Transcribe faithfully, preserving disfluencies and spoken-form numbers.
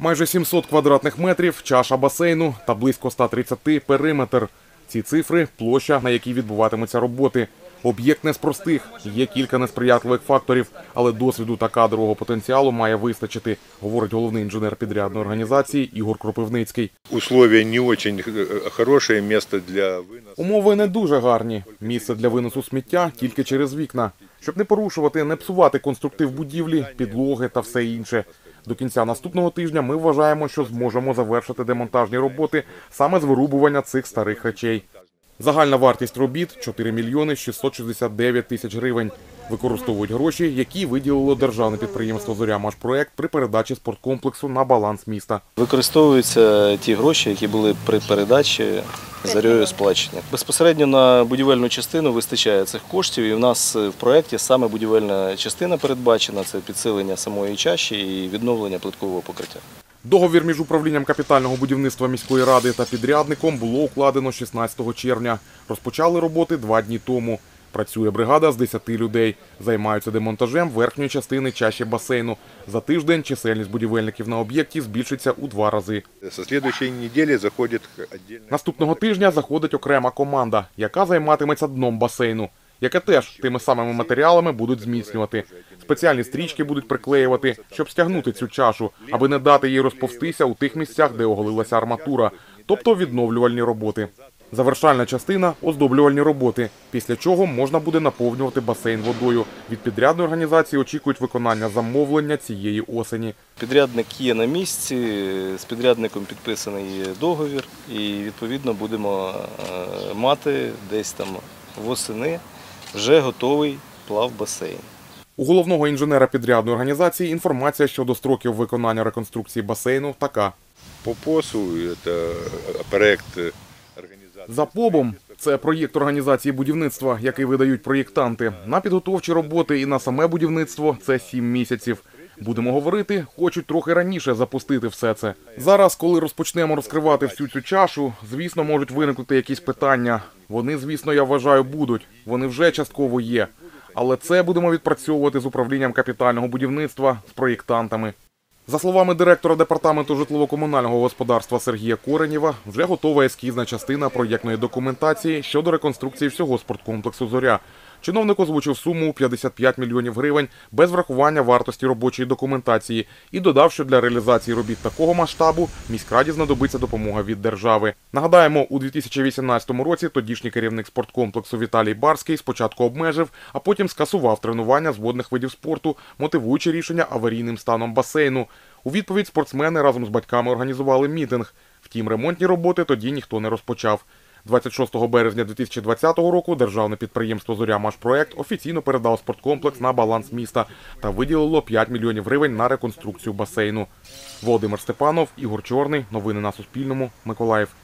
Майже сімсот квадратних метрів, чаша басейну та близько ста тридцяти – периметр. Ці цифри – площа, на якій відбуватимуться роботи. Об'єкт не з простих, є кілька несприятливих факторів, але досвіду та кадрового потенціалу має вистачити, говорить головний інженер підрядної організації Ігор Кропивницький. Условия не дуже хороше, місце для виносу. Умови не дуже гарні. Місце для виносу сміття тільки через вікна. Щоб не порушувати, не псувати конструктив будівлі, підлоги та все інше. До кінця наступного тижня ми вважаємо, що зможемо завершити демонтажні роботи саме з вирубування цих старих речей. Загальна вартість робіт – чотири мільйони шістсот шістдесят дев'ять тисяч гривень. Використовують гроші, які виділило державне підприємство «Зоря-Машпроект» при передачі спорткомплексу на баланс міста. Використовуються ті гроші, які були при передачі «Зорею» сплачені. Безпосередньо на будівельну частину вистачає цих коштів, і в нас в проєкті саме будівельна частина передбачена – це підсилення самої чаші і відновлення плиткового покриття. Договір між управлінням капітального будівництва міської ради та підрядником було укладено шістнадцятого червня. Розпочали роботи два дні тому. Працює бригада з десяти людей. Займаються демонтажем верхньої частини чаші басейну. За тиждень чисельність будівельників на об'єкті збільшиться у два рази. Наступного тижня заходить окрема команда, яка займатиметься дном басейну, яке теж тими самими матеріалами будуть зміцнювати. Спеціальні стрічки будуть приклеювати, щоб стягнути цю чашу, аби не дати їй розповстися у тих місцях, де оголилася арматура, тобто відновлювальні роботи. Завершальна частина – оздоблювальні роботи, після чого можна буде наповнювати басейн водою. Від підрядної організації очікують виконання замовлення цієї осені. Підрядник є на місці, з підрядником підписаний договір і відповідно будемо мати десь там восени вже готовий плавбасейн. У головного інженера підрядної організації інформація щодо строків виконання реконструкції басейну така. По ПОСу це проєкт організації. За ПОБом – це проєкт організації будівництва, який видають проєктанти. На підготовчі роботи і на саме будівництво – це сім місяців. Будемо говорити, хочуть трохи раніше запустити все це. Зараз, коли розпочнемо розкривати всю цю чашу, звісно, можуть виникнути якісь питання. Вони, звісно, я вважаю, будуть. Вони вже частково є. Але це будемо відпрацьовувати з управлінням капітального будівництва, з проєктантами. За словами директора департаменту житлово-комунального господарства Сергія Коренєва, вже готова ескізна частина проєктної документації щодо реконструкції всього спорткомплексу «Зоря». Чиновник озвучив суму у п'ятдесят п'ять мільйонів гривень без врахування вартості робочої документації і додав, що для реалізації робіт такого масштабу міськраді знадобиться допомога від держави. Нагадаємо, у дві тисячі вісімнадцятому році тодішній керівник спорткомплексу Віталій Барський спочатку обмежив, а потім скасував тренування з водних видів спорту, мотивуючи рішення аварійним станом басейну. У відповідь спортсмени разом з батьками організували мітинг. Втім, ремонтні роботи тоді ніхто не розпочав. двадцять шостого березня дві тисячі двадцятого року державне підприємство «Зоря-Машпроект» офіційно передало спорткомплекс на баланс міста та виділило п'ять мільйонів гривень на реконструкцію басейну. Володимир Степанов, Ігор Чорний. Новини на Суспільному. Миколаїв.